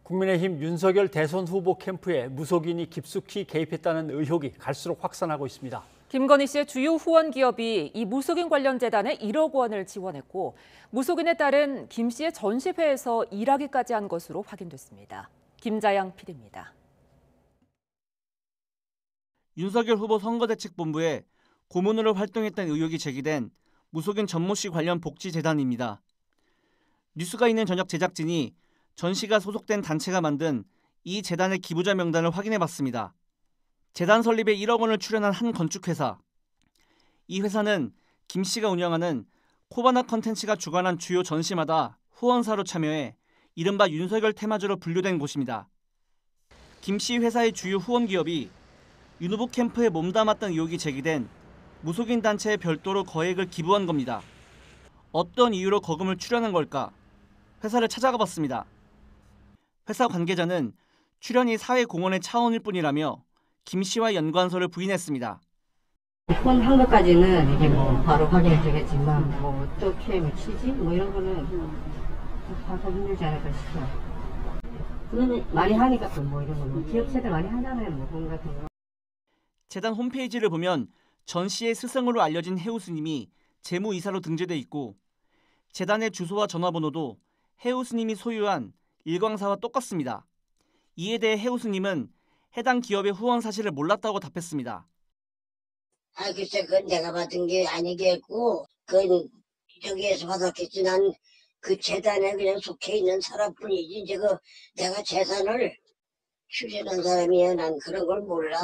국민의힘 윤석열 대선 후보 캠프에 무속인이 깊숙이 개입했다는 의혹이 갈수록 확산하고 있습니다. 김건희 씨의 주요 후원 기업이 이 무속인 관련 재단에 1억 원을 지원했고 무속인에 따른 김 씨의 전시회에서 일하기까지 한 것으로 확인됐습니다. 김자양 PD입니다. 윤석열 후보 선거대책본부에 고문으로 활동했다는 의혹이 제기된 무속인 전모 씨 관련 복지재단입니다. 뉴스가 있는 저녁 제작진이 전 씨가 소속된 단체가 만든 이 재단의 기부자 명단을 확인해봤습니다. 재단 설립에 1억 원을 출연한 한 건축회사. 이 회사는 김 씨가 운영하는 코바나 컨텐츠가 주관한 주요 전시마다 후원사로 참여해 이른바 윤석열 테마주로 분류된 곳입니다. 김 씨 회사의 주요 후원 기업이 윤 후보 캠프에 몸담았던 의혹이 제기된 무속인 단체에 별도로 거액을 기부한 겁니다. 어떤 이유로 거금을 출연한 걸까? 회사를 찾아가 봤습니다. 회사 관계자는 출연이 사회공헌의 차원일 뿐이라며 김 씨와 연관서를 부인했습니다. 후원한 것까지는 이게 뭐 바로 확인이 되겠지만 뭐 어떻게 미치지? 뭐 이런 거는 봐서 힘들지 않을까 싶어요. 그거는 많이 하니까 뭐 이런 거는 기업체들 많이 하잖아요. 뭐 돈 같은 거. 재단 홈페이지를 보면 전 씨의 스승으로 알려진 해우 스님이 재무이사로 등재돼 있고 재단의 주소와 전화번호도 해우 스님이 소유한 일광사와 똑같습니다. 이에 대해 해우 스님은 해당 기업의 후원 사실을 몰랐다고 답했습니다. 글쎄 그건 내가 받은 게 아니겠고 그건 저기에서 받았겠지. 난 그 재단에 그냥 속해 있는 사람뿐이지 이제 내가 재산을 추진한 사람이야. 난 그런 걸 몰라.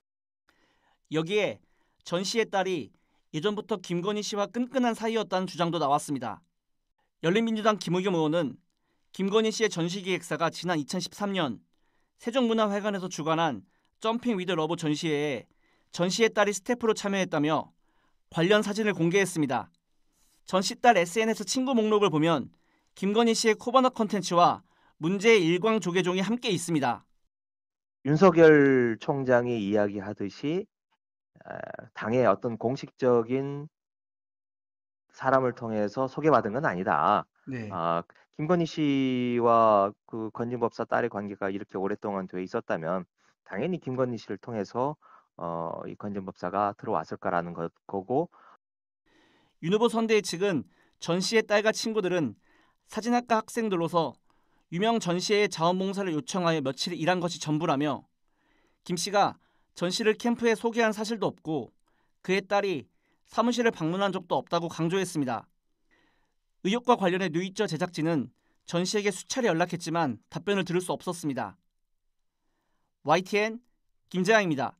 여기에 전 씨의 딸이 예전부터 김건희 씨와 끈끈한 사이였다는 주장도 나왔습니다. 열린민주당 김의겸 의원은 김건희 씨의 전시기획사가 지난 2013년 세종문화회관에서 주관한 점핑 위드 러브 전시회에 전 씨의 딸이 스태프로 참여했다며 관련 사진을 공개했습니다. 전 씨 딸 SNS 친구 목록을 보면 김건희 씨의 코바나 컨텐츠와 문제의 일광조계종이 함께 있습니다. 윤석열 총장이 이야기하듯이 당의 어떤 공식적인 사람을 통해서 소개받은 건 아니다. 네. 김건희 씨와 그 건진법사 딸의 관계가 이렇게 오랫동안 돼 있었다면 당연히 김건희 씨를 통해서 이 건진법사가 들어왔을 거라는 거고. 윤 후보 선대위 측은 전 씨의 딸과 친구들은 사진학과 학생들로서 유명 전시회의 자원봉사를 요청하여 며칠 일한 것이 전부라며 김 씨가 전 씨를 캠프에 소개한 사실도 없고 그의 딸이 사무실을 방문한 적도 없다고 강조했습니다. 의혹과 관련해 뉴이처 제작진은 전 씨에게 수차례 연락했지만 답변을 들을 수 없었습니다. YTN 김재양입니다.